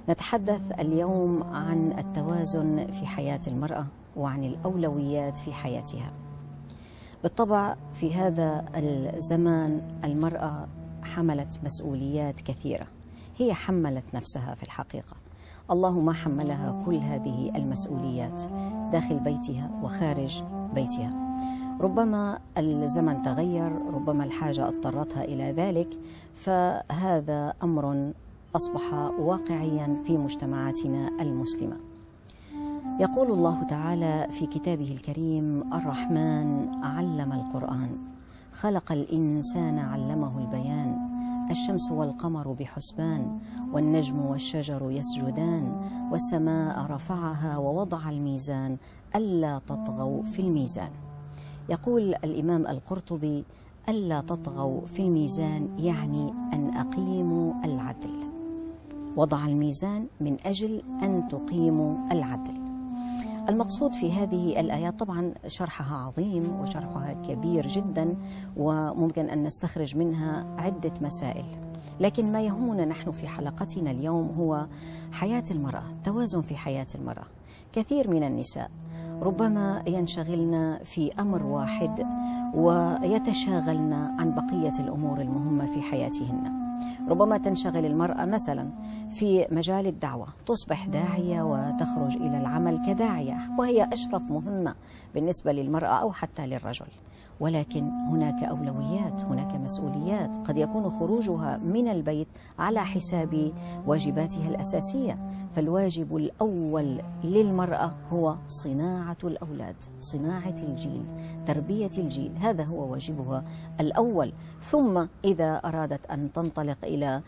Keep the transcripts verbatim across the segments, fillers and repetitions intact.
نتحدث اليوم عن التوازن في حياة المرأة وعن الأولويات في حياتها. بالطبع في هذا الزمان المرأة حملت مسؤوليات كثيرة، هي حملت نفسها في الحقيقة. الله ما حملها كل هذه المسؤوليات داخل بيتها وخارج بيتها. ربما الزمن تغير، ربما الحاجة اضطرتها إلى ذلك، فهذا أمر أصبح واقعيا في مجتمعاتنا المسلمة. يقول الله تعالى في كتابه الكريم: الرحمن علم القرآن، خلق الإنسان علمه البيان، الشمس والقمر بحسبان، والنجم والشجر يسجدان، والسماء رفعها ووضع الميزان ألا تطغوا في الميزان. يقول الإمام القرطبي: ألا تطغوا في الميزان يعني أن أقيموا العدل. وضع الميزان من أجل أن تقيموا العدل. المقصود في هذه الآيات، طبعا شرحها عظيم وشرحها كبير جدا وممكن أن نستخرج منها عدة مسائل، لكن ما يهمنا نحن في حلقتنا اليوم هو حياة المرأة، توازن في حياة المرأة. كثير من النساء ربما ينشغلن في أمر واحد ويتشاغلن عن بقية الأمور المهمة في حياتهن. ربما تنشغل المرأة مثلا في مجال الدعوة، تصبح داعية وتخرج إلى العمل كداعية، وهي أشرف مهمة بالنسبة للمرأة أو حتى للرجل، ولكن هناك أولويات، هناك مسؤوليات. قد يكون خروجها من البيت على حساب واجباتها الأساسية، فالواجب الأول للمرأة هو صناعة الأولاد، صناعة الجيل، تربية الجيل، هذا هو واجبها الأول. ثم إذا أرادت أن تنطلق إلى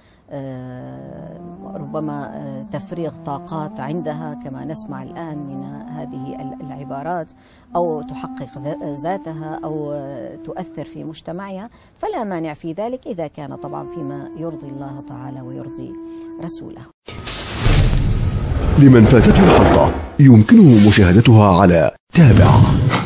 ربما تفريغ طاقات عندها كما نسمع الآن من هذه العبارات، أو تحقق ذاتها أو تؤثر في مجتمعها، فلا مانع في ذلك إذا كان طبعا فيما يرضي الله تعالى ويرضي رسوله. لمن فاتته الحلقة يمكنه مشاهدتها على تابع.